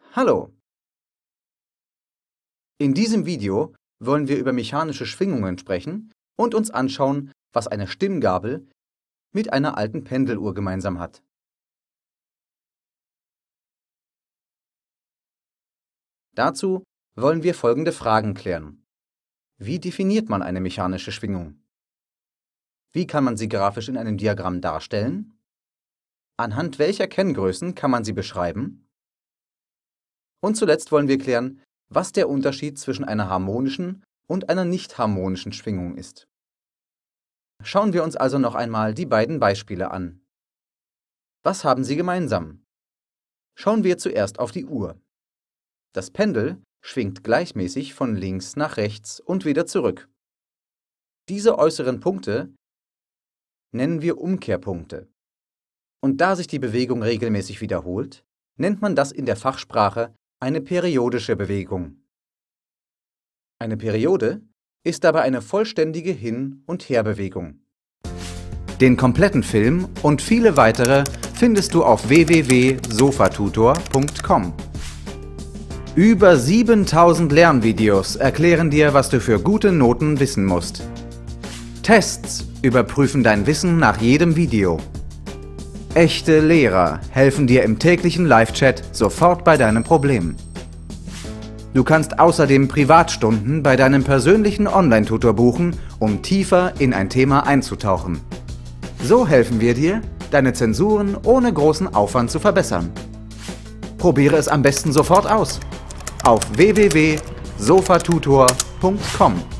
Hallo! In diesem Video wollen wir über mechanische Schwingungen sprechen und uns anschauen, was eine Stimmgabel mit einer alten Pendeluhr gemeinsam hat. Dazu wollen wir folgende Fragen klären. Wie definiert man eine mechanische Schwingung? Wie kann man sie grafisch in einem Diagramm darstellen? Anhand welcher Kenngrößen kann man sie beschreiben? Und zuletzt wollen wir klären, was der Unterschied zwischen einer harmonischen und einer nicht harmonischen Schwingung ist. Schauen wir uns also noch einmal die beiden Beispiele an. Was haben sie gemeinsam? Schauen wir zuerst auf die Uhr. Das Pendel schwingt gleichmäßig von links nach rechts und wieder zurück. Diese äußeren Punkte nennen wir Umkehrpunkte. Und da sich die Bewegung regelmäßig wiederholt, nennt man das in der Fachsprache eine periodische Bewegung. Eine Periode ist dabei eine vollständige Hin- und Herbewegung. Den kompletten Film und viele weitere findest du auf www.sofatutor.com. Über 7000 Lernvideos erklären dir, was du für gute Noten wissen musst. Tests überprüfen dein Wissen nach jedem Video. Echte Lehrer helfen dir im täglichen Live-Chat sofort bei deinem Problem. Du kannst außerdem Privatstunden bei deinem persönlichen Online-Tutor buchen, um tiefer in ein Thema einzutauchen. So helfen wir dir, deine Zensuren ohne großen Aufwand zu verbessern. Probiere es am besten sofort aus. Auf www.sofatutor.com